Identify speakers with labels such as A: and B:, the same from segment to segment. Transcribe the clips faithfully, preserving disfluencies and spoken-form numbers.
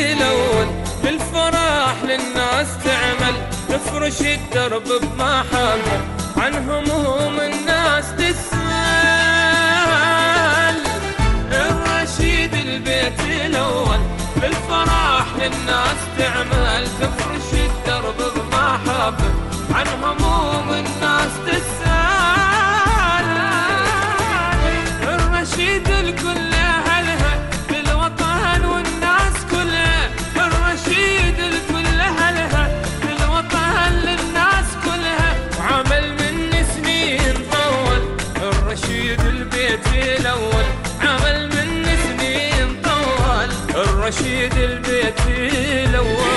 A: الأول للفرح للناس تعمل، تفرش الدرب بمحبة عن هموم الناس تسأل. الرشيد البيت الأول للفرح للناس تعمل، تفرش الدرب بمحبة عن هموم الناس تسأل. الرشيد الكل أهلها للوطن والناس كلها، الرشيد الكل أهلها للوطن للناس كلها، وعمل من سنين طول. الرشيد البيت الأول عمل من سنين طول، الرشيد البيت الأول.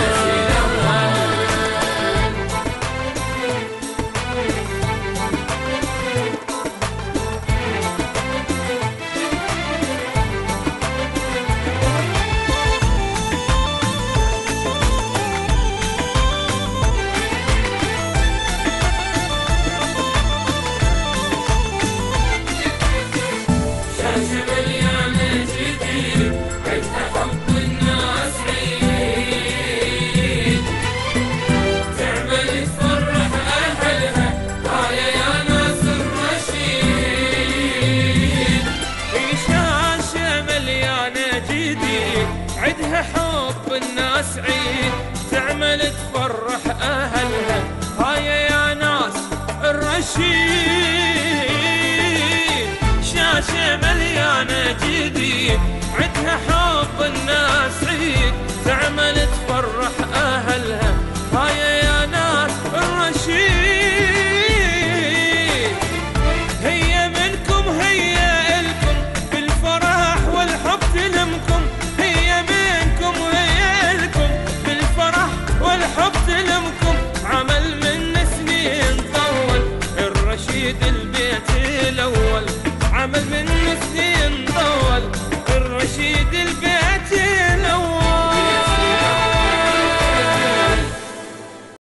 A: عدها حب الناس عيد، تعمل تفرح أهلها، هاي يا ناس الرشيد. شاشة مليانة جديد، عدها حب الناس عيد، تعمل تفرح أهلها، هاي يا ناس الرشيد. هي منكم هي إلكم بالفرح والحب تلمكم، والحب تلمكم، عمل من سنين طول. الرشيد البيت الأول عمل من سنين